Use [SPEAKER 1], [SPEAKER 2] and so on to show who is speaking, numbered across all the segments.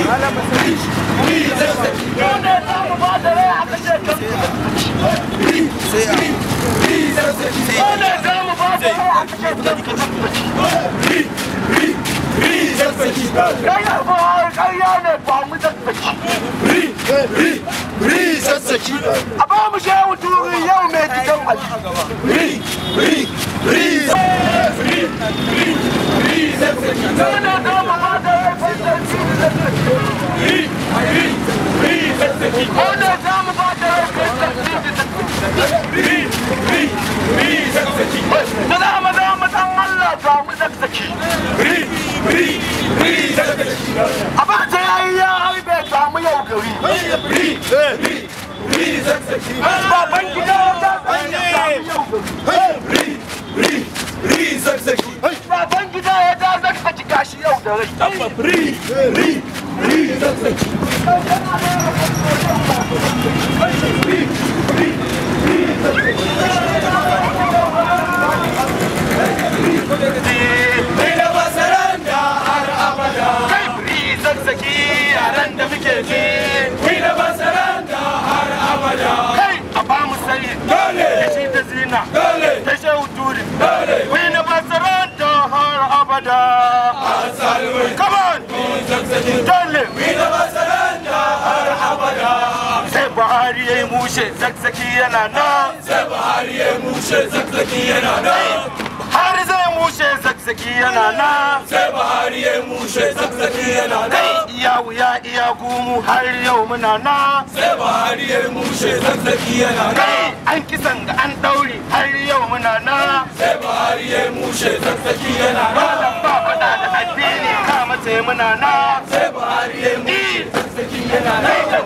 [SPEAKER 1] Zakzaky yana nan. Sai Buhari ya mushe Zakzaky yana nan. Har zai mushe Zakzaky yana nan. Sai Buhari ya mushe Zakzaky yana nan. Iya wuya iya gumu har yau muna nan. Sai Buhari ya mushe Zakzaky yana nan. An kisan ga an dauri har yau muna nan. Sai Buhari ya mushe Zakzaky yana nan. Malam ba faɗa da addini kama sai muna nan. Sai Buhari ya mushe Zakzaky yana nan.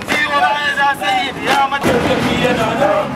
[SPEAKER 1] Sayyid ya mata yana nan.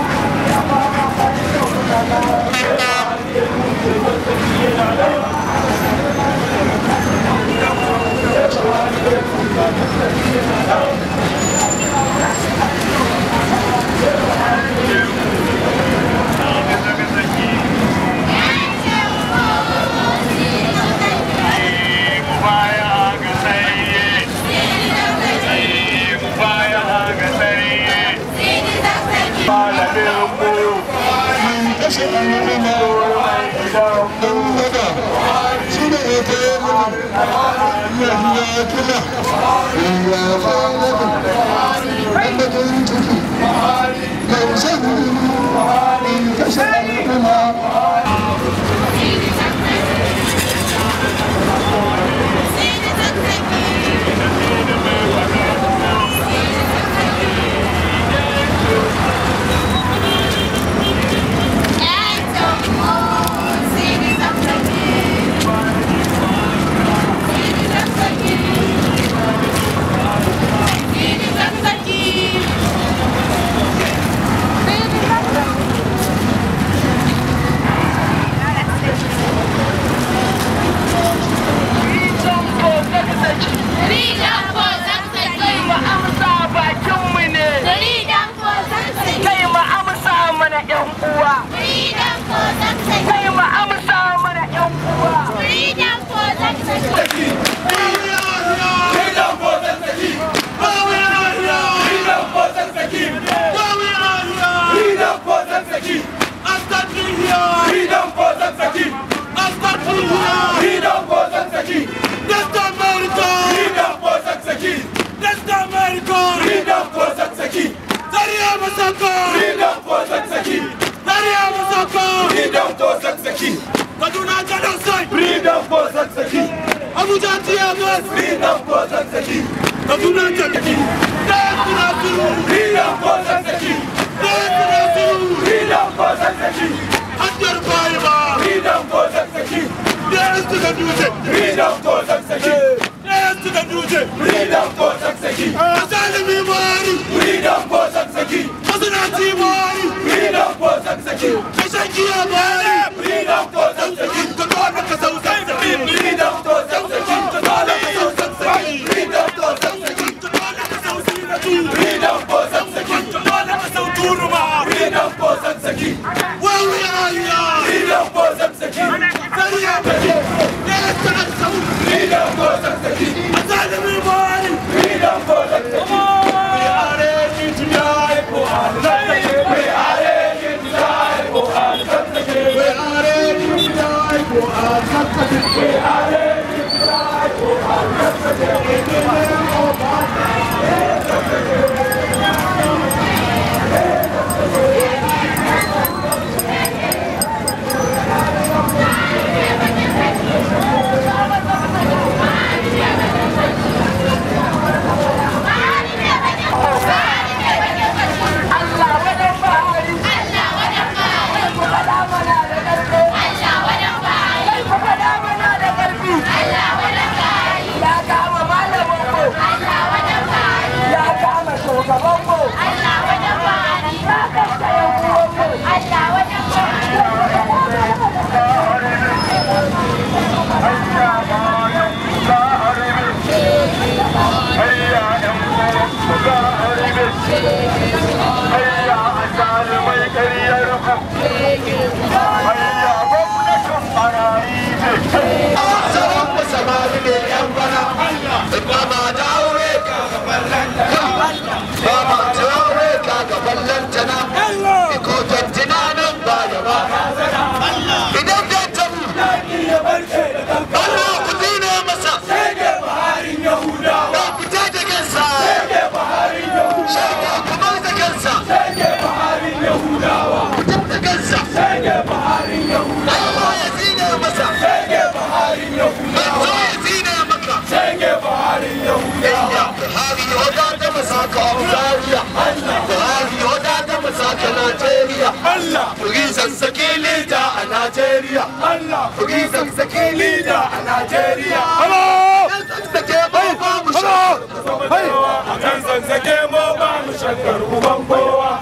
[SPEAKER 1] Freedom for Zakzaky. Abuja TMS. Freedom for Zakzaky. Kaduna Zakzaky. Freedom for Zakzaky. Freedom for Zakzaky. Andar Bayba. Freedom for Zakzaky. Dance to the music. Freedom for Zakzaky. Dance to the music. Freedom for Zakzaky. Azalimi Mari. Freedom for Zakzaky. Azanati Mari. Freedom for Zakzaky. Zakzaky Mari. Freedom for Zakzaky. Freedom for Zakzaky. Freedom for Zakzaky. Freedom for Zakzaky. Freedom for Zakzaky. Where we are here. Freedom for Zakzaky. Freedom for Zakzaky. Freedom for Zakzaky. Allah, Zakzaky leader a Nigeria. Allah, Zakzaky leader a Nigeria. Hello! Zakzaky mo ba mu shakkar uban kowa.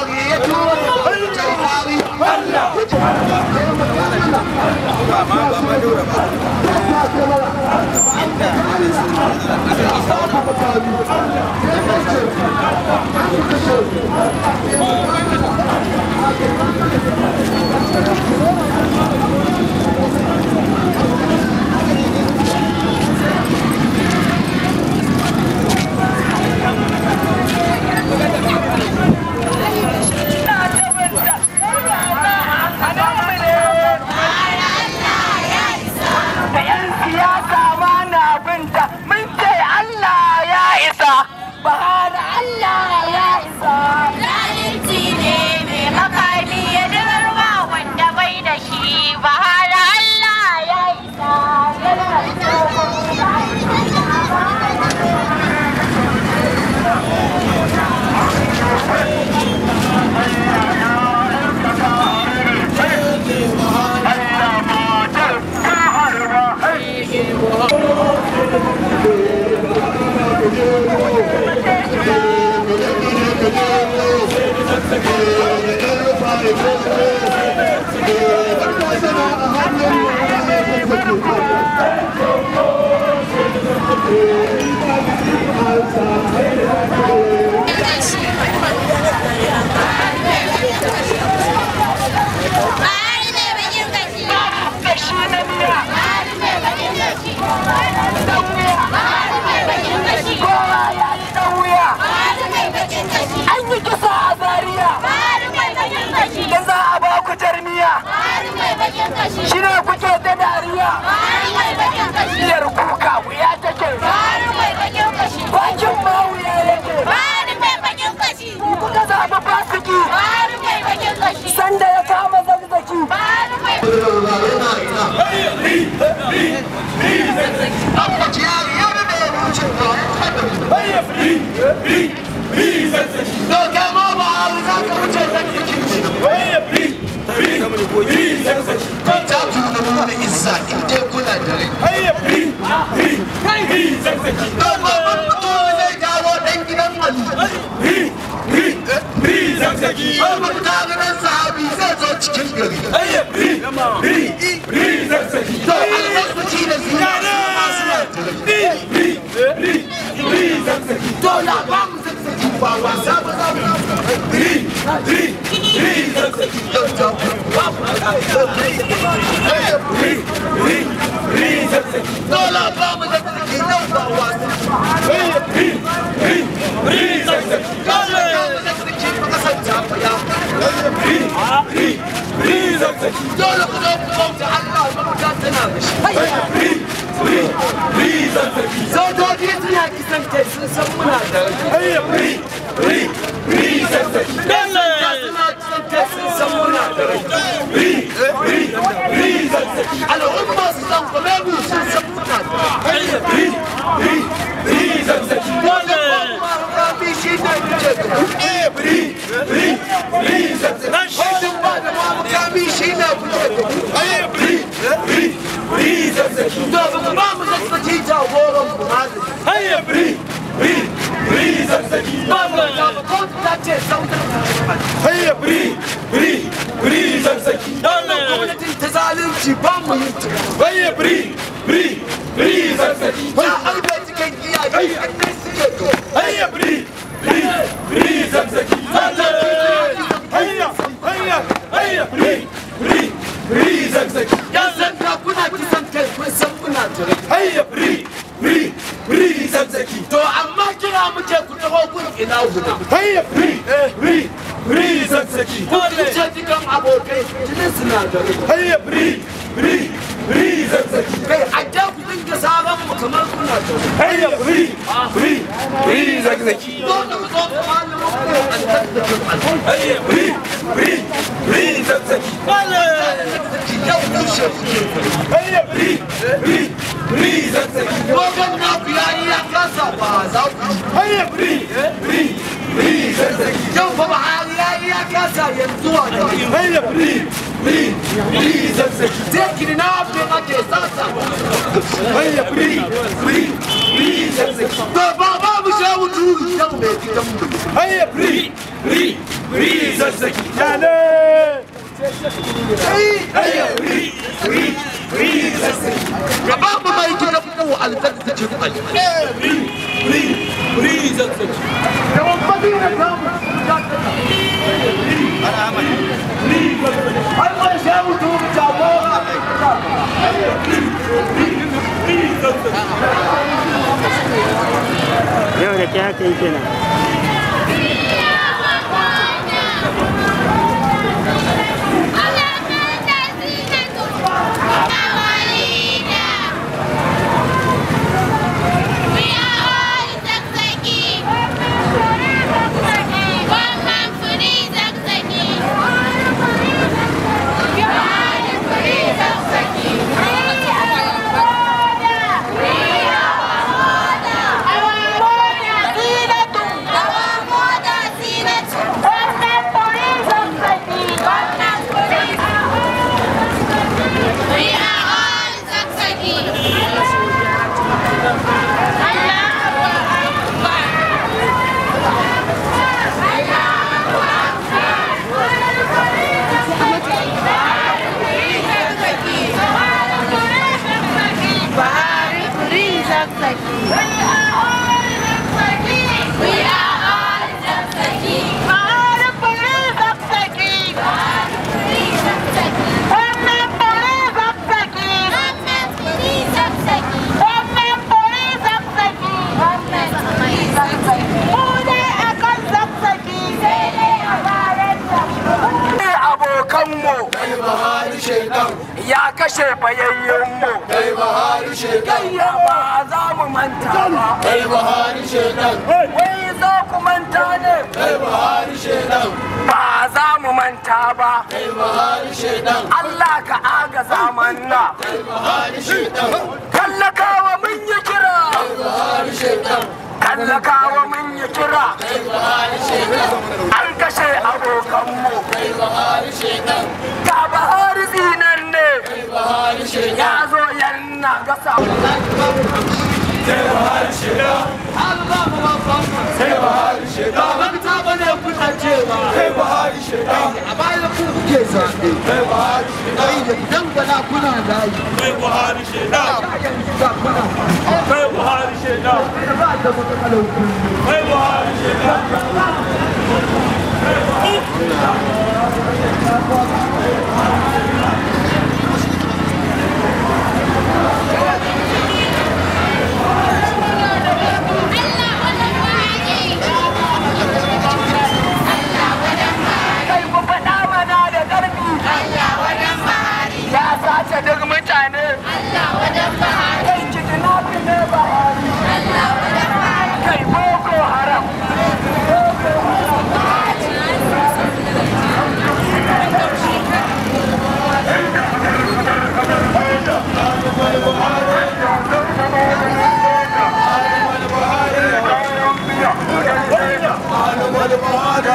[SPEAKER 2] Shine kuke da dariya iyar kuka wuya take bakin ma wuya yake kuka zaɓi fasiki sanda ya kama Zakzaky Zakzaky sojoji suna kisan kai sun san muna da al'umma su san kuma mu sun san muna to amma kira muke ku taho kun ina guda Zakzaky ko ce dikan abokai jinin sinadarai Zakzaky kai a da ku dinga sabon mu kamar kuna to Zakzaky to da ku zo ku malamu an tattauna Zakzaky yau kushe Zakzaky wajen na kuyari ya kasa ba za ku yau fa ba ya kasa yanzu a da Zakzaky take na abin ake sasa Zakzaky to ba mu sha wutu yau mai gidan mu Zakzaky yana Kababa mai gidan mu alƙaddaci ku Zakzaky da wani da samu har ma sha wutu jagora
[SPEAKER 3] yau da ke haka yake nan ya kashe bayayyenmu kai Buhari shedan ba za mu manta ba kai Buhari shedan wai za ku manta ne kai Buhari shedan ba za mu manta ba kai Buhari shedan Allah ka agaza manna kai Buhari shedan kallakawa mun yi kira kai Buhari shedan kallakawa mun yi kira kai Buhari shedan an kashe abokanmu kai Buhari shedan ka Buhari zinan ne ya zo yana gasa sai Buhari shedan Allah mu ba sai Buhari shedan ba ta bane kuna cewa sai Buhari shedan a bayan ku kuke zabe sai Buhari shedan idan bana kuna dai sai Buhari shedan sai Buhari shedan ba da matsalar ku sai Buhari shedan
[SPEAKER 2] ya sace duk mutane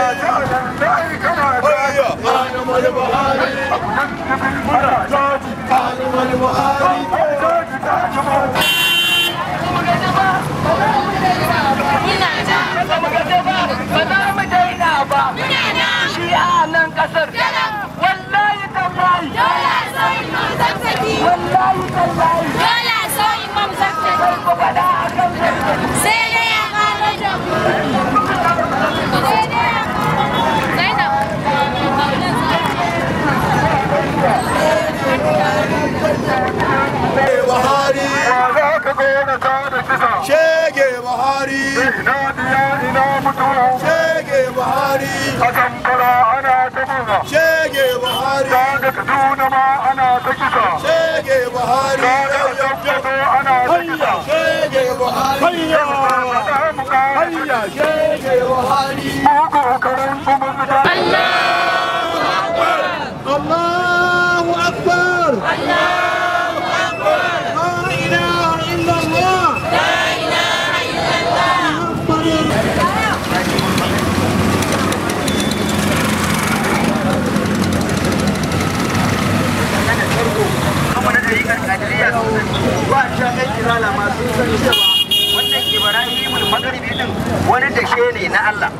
[SPEAKER 3] wani dashe ne na Allah,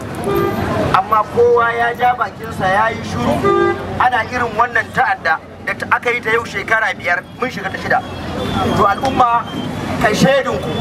[SPEAKER 3] amma kowa ya ja bakinsa ya yi shuru. Ana irin wannan ta'adda da aka yi ta yau shekara 5, mun shiga ta 6. To al'umma kai shaidinku,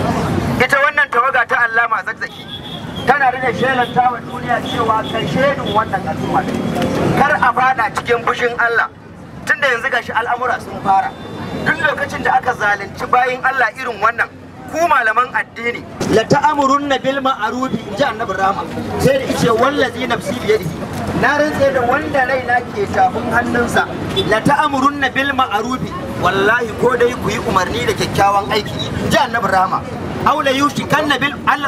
[SPEAKER 3] ita wannan tawaga ta Allama Zakzaki tana da shelanta wa duniya cewa kai shaidun wannan al'umma kar a fada cikin fushin Allah, tunda yanzu gashi al'amura sun fara. Duk lokacin da aka zalunci bayin Allah irin wannan, ku malaman addini la ta'murunna bil ma'ruf, inji annabi Rahma, sai da yace wallazi nafsi bi yadihi, na rantse da wanda raina ke tafin hannunsa, la ta'murunna bil ma'ruf, wallahi ko dai ku yi umarni da kyakkyawan aiki, inji annabi Rahma, aw la yushikanna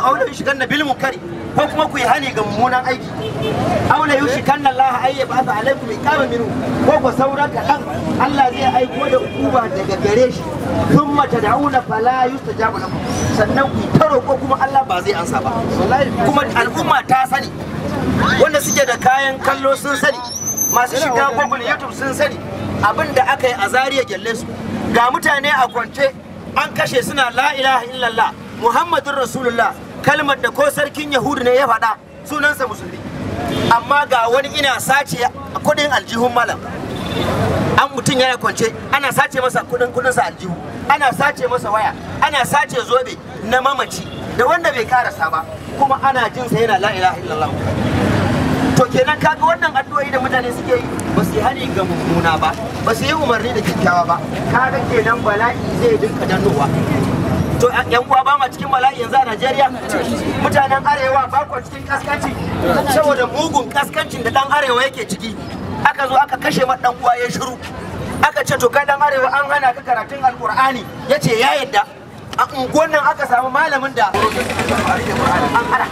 [SPEAKER 3] bil munkari, ko kuma ku yi hani ga mummunan aiki, aw la yushikanna Allah ay yab'atha alaykum iqama minhu, ko ku saura kaɗan Allah zai aiko da hukuma daga gare shi, thumma tad'una fala yustajabu lakum, sannan ku taro ko kuma Allah ba zai ansa ba. Kuma al'umma ta sani, wanda suke da kayan kallo sun sani, masu shiga Google YouTube sun sani abinda aka yi a Zariya Gelle su, ga mutane a kwance an kashe suna la ilaha illallah Muhammadun Rasulullah, kalmar da ko sarkin Yahudu ne ya faɗa, sunansa musulmi, amma ga wani ina sace kudin aljihun malam. An mutum yana kwance ana sace masa kudinsa aljihu, ana sace masa waya, ana sace zobe na mamaci da wanda bai karasa ba, kuma ana jin sa yana la ilaha illallah. To kenan kaga wannan addu'o'i da mutane suke yi ba su yi hani ga mummuna ba, ba su yi umarni da kyakkyawa ba, kaga kenan bala'i zai dinka dannowa. To yan uwa ba ma cikin bala'i yanzu a Najeriya, mutanen arewa ba ku cikin kaskanci, saboda mugun kaskancin da dan arewa yake ciki. Aka zo aka kashe ma dan uwa ya shiru, aka ce to kai dan arewa an hana ka karatun alkur'ani, yace ya yadda. A unguwan nan aka samu malamin da an hana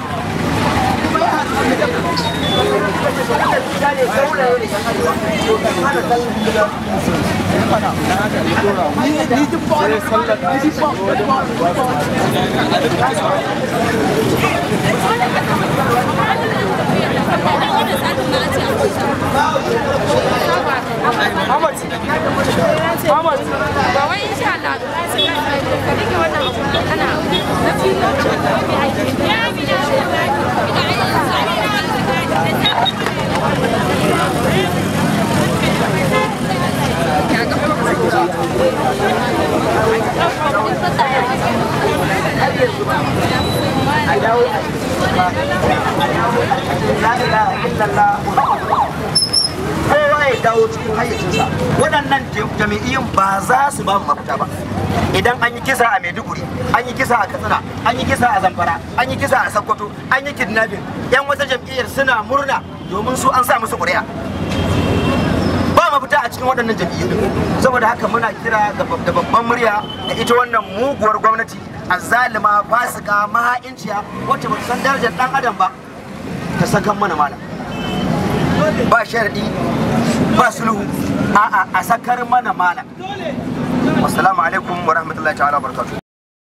[SPEAKER 3] kowa ya dawo cikin hayyacinsa. Waɗannan jami'iyyun ba za su ba mu mafita ba. Idan an yi kisa a Maiduguri, an yi kisa a Katsina, an yi kisa a Zamfara, an yi kisa a Sokoto, an yi kidnapping, yan wata jam'iyyar suna murna domin su an sa musu ƙuri'a. Ba mafita a cikin waɗannan jam'iyyu. Saboda haka muna kira da babban murya da ita wannan muguwar gwamnati azzalima, fasika, maha'inciya, wacce ba san darajar ɗan adam ba, ta sakan mana malam. Ba sharadi, ba sulhu, a'a a sakar mana malam. Wassalamu alaikum wa rahmatullahi ta'ala wa barakatuh.